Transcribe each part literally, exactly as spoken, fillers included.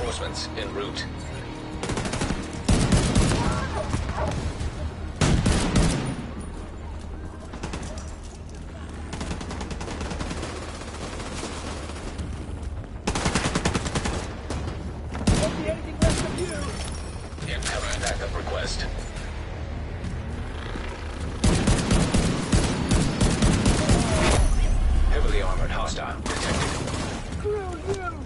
Reinforcements en route. Won't be anything left of you. Incoming backup request. Heavily armored hostile detected. Screw you!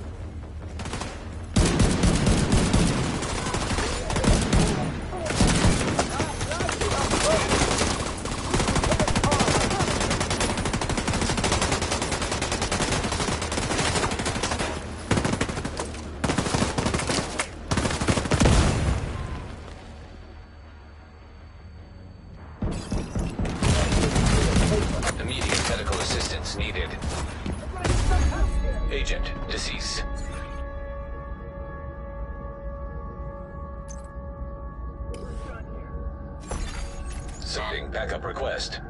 Immediate medical assistance needed. Agent deceased. Sending backup request.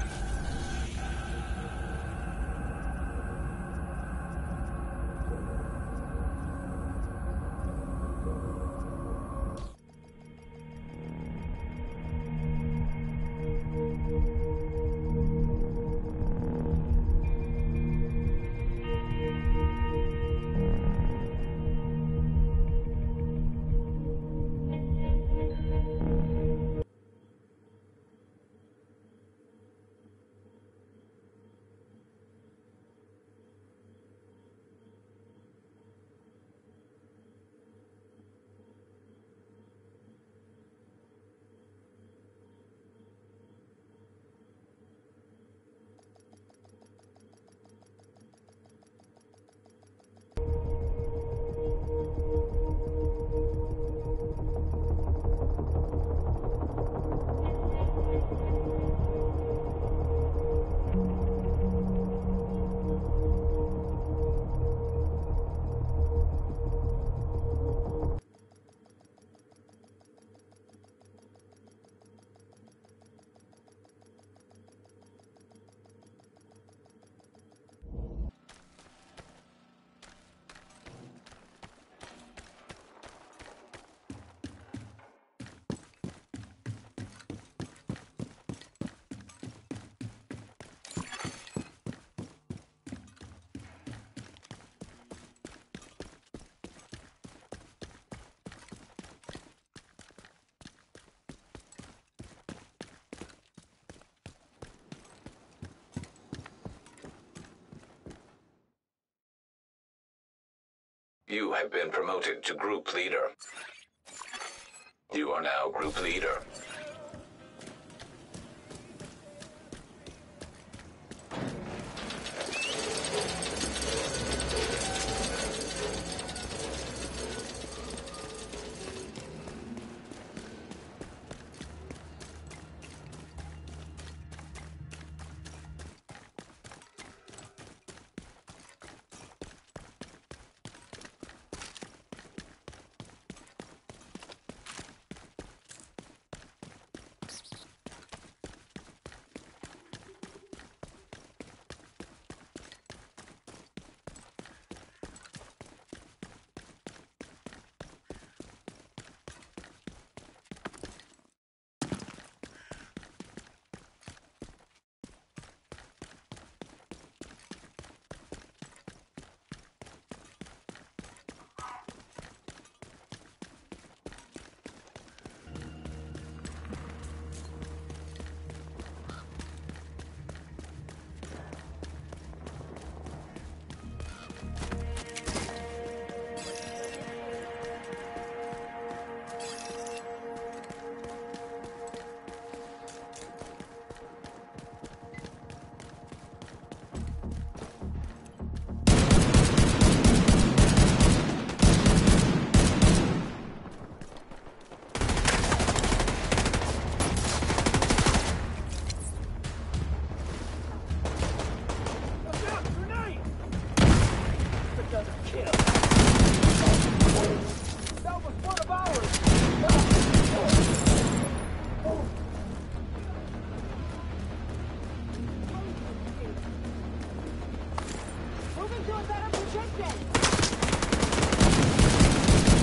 You have been promoted to group leader. You are now group leader. Moving to a better position!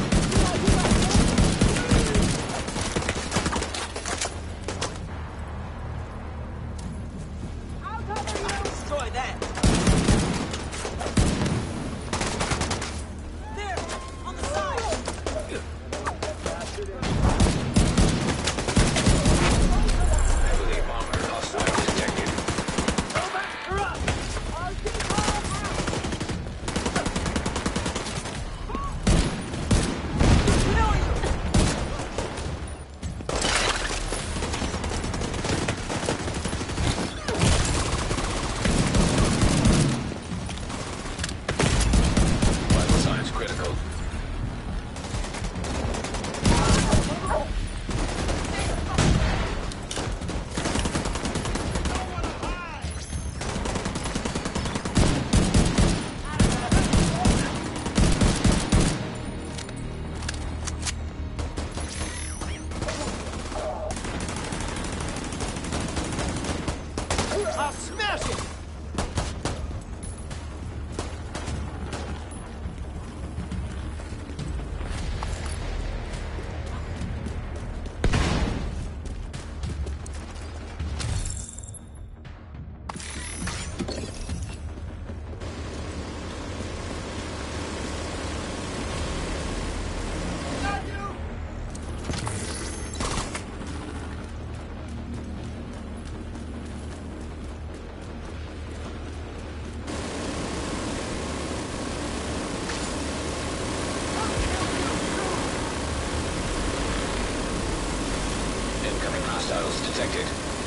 detected.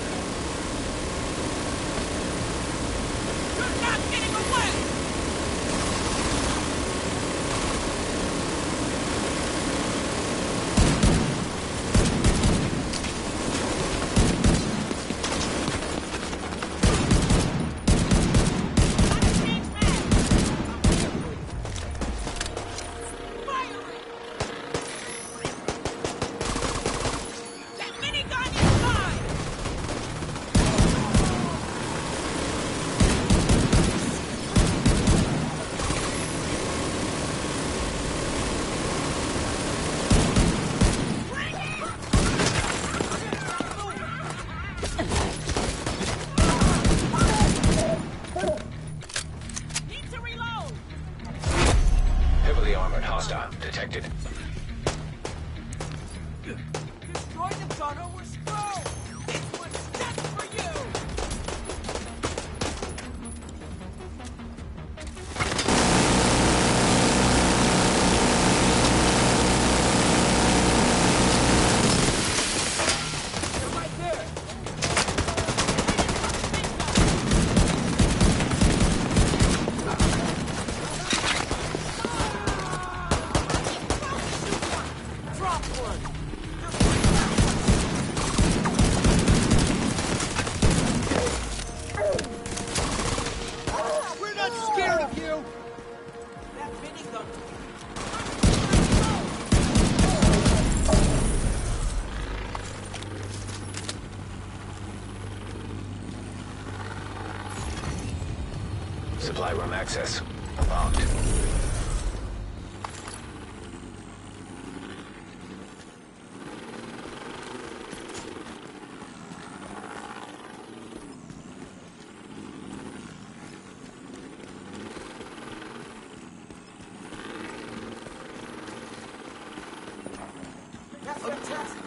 You're not getting away! That minigun is mine! Need to reload! Heavily armored hostile detected. Destroy the gunner, we're screwed! This one's just for you! They're right there! Drop one! We're not scared of you! That minigun... Supply room access locked. That's fantastic!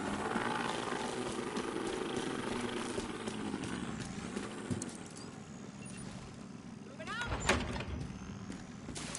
Moving out!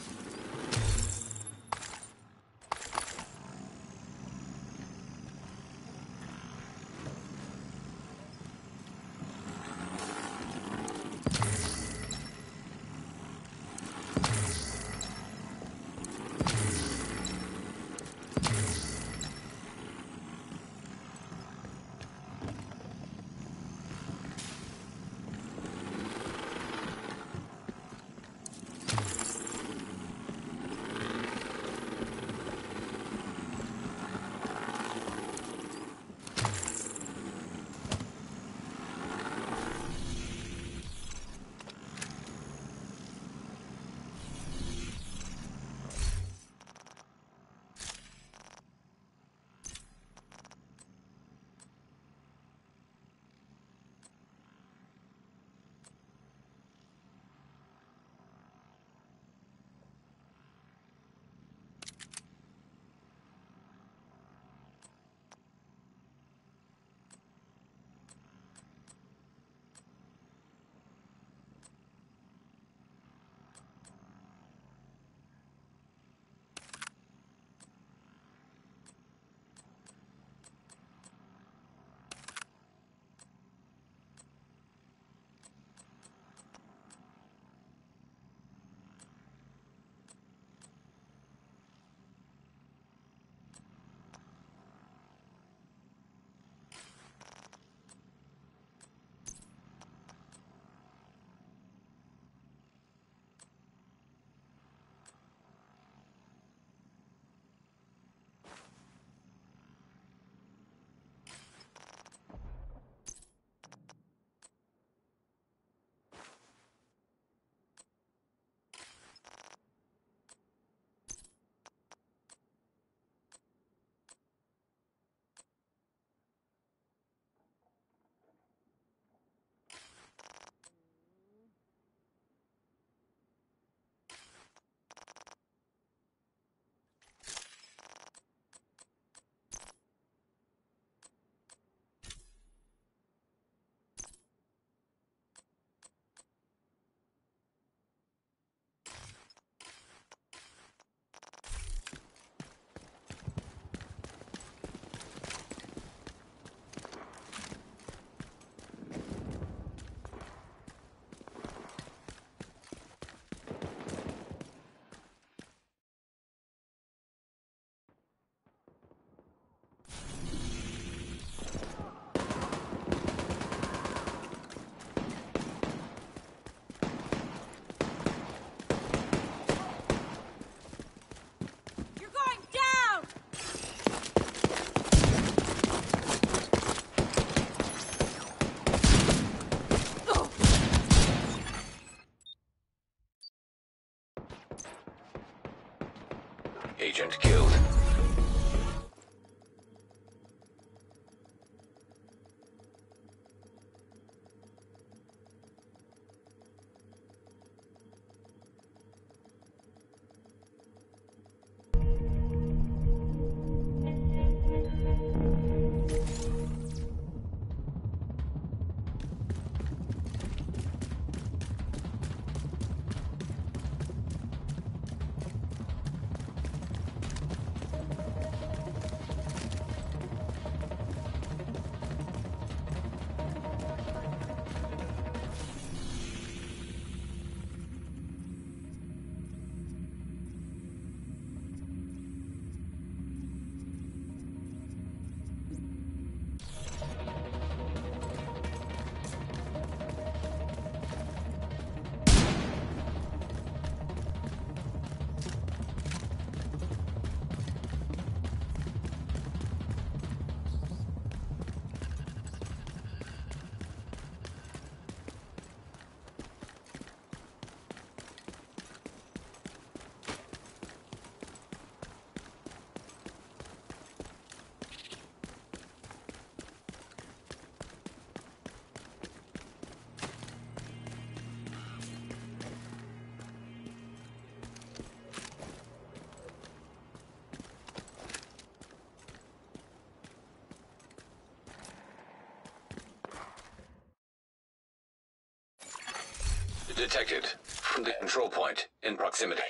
Agent killed. Detected from the control point in proximity.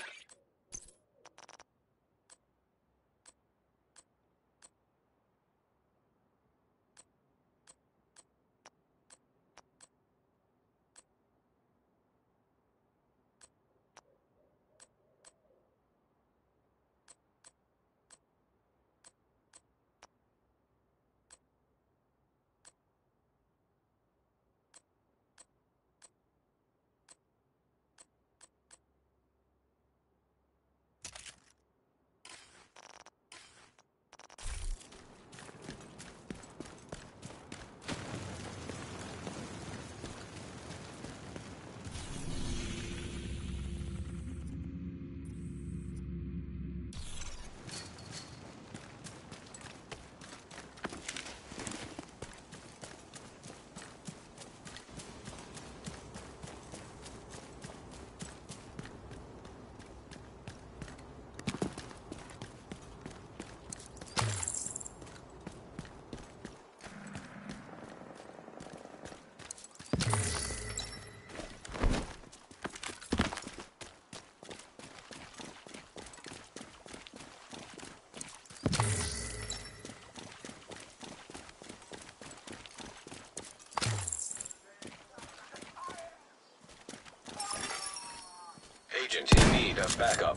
Agent in need of backup.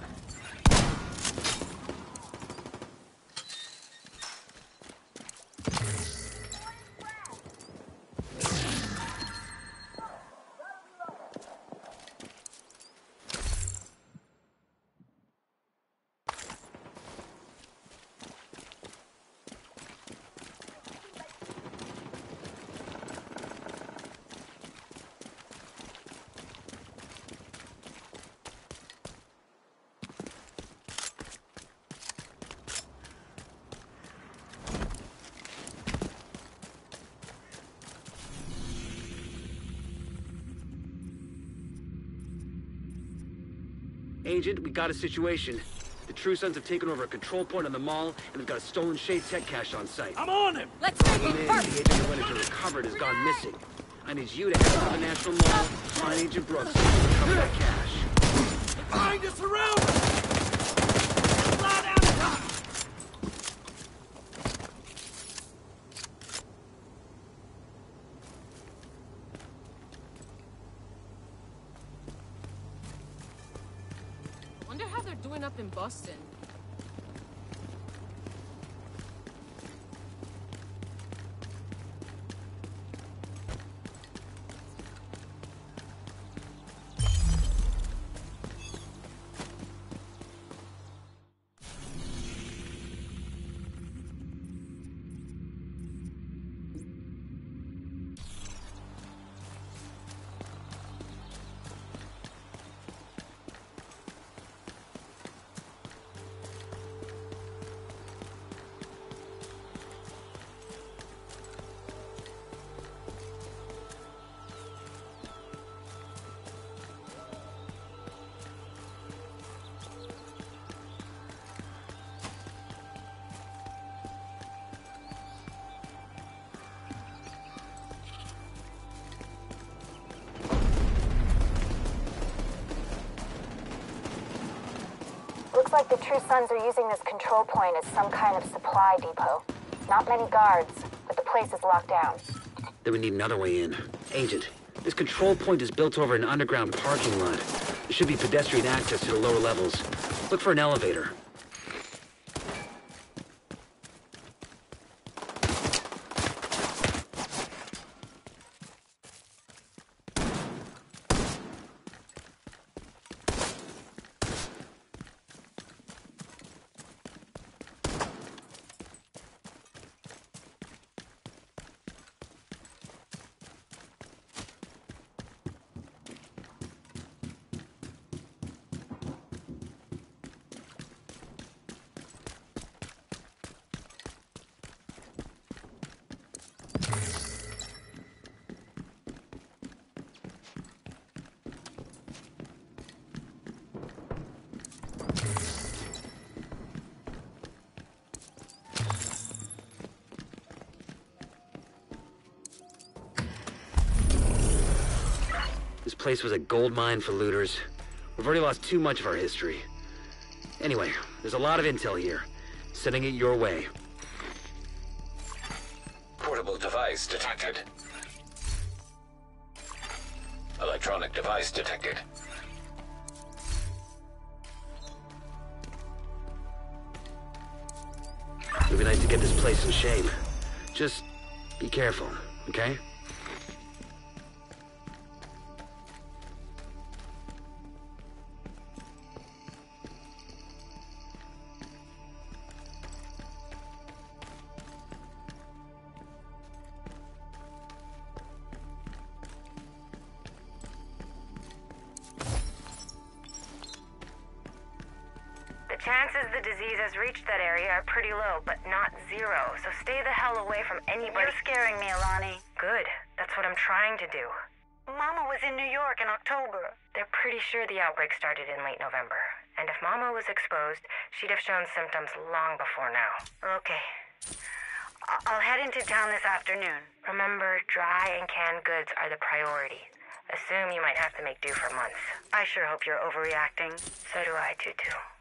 Agent, we got a situation. The True Sons have taken over a control point on the mall, and they've got a stolen Shade Tech cache on site. I'm on him! Let's take The him man first! the agent who wanted to recover it has gone missing. I need you to head to the National Mall, find Agent Brooks, and recover that cache. They're trying to surround us! Flat out top! Wonder how they're doing up in Boston. Looks like the True Sons are using this control point as some kind of supply depot. Not many guards, but the place is locked down. Then we need another way in. Agent, this control point is built over an underground parking lot. There should be pedestrian access to the lower levels. Look for an elevator. This place was a gold mine for looters. We've already lost too much of our history. Anyway, there's a lot of intel here. Sending it your way. Portable device detected. Electronic device detected. It would be nice to get this place in shape. Just be careful, okay? The chances the disease has reached that area are pretty low, but not zero, so stay the hell away from anybody. You're scaring me, Alani. Good. That's what I'm trying to do. Mama was in New York in October. They're pretty sure the outbreak started in late November. And if Mama was exposed, she'd have shown symptoms long before now. Okay. I- I'll head into town this afternoon. Remember, dry and canned goods are the priority. Assume you might have to make do for months. I sure hope you're overreacting. So do I, Tutu.